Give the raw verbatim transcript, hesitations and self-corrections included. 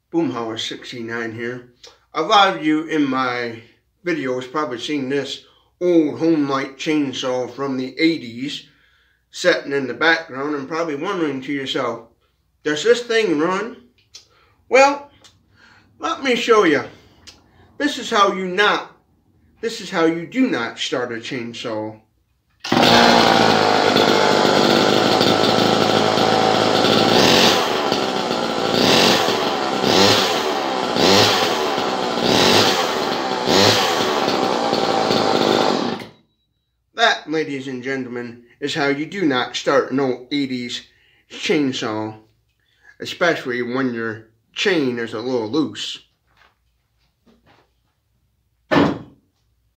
Boomhauer sixty-nine here. A lot of you in my videos probably seen this old Homelite chainsaw from the eighties sitting in the background and probably wondering to yourself, does this thing run? Well, let me show you. This is how you not, this is how you do not start a chainsaw. That, ladies and gentlemen, is how you do not start an old eighties chainsaw, especially when your chain is a little loose.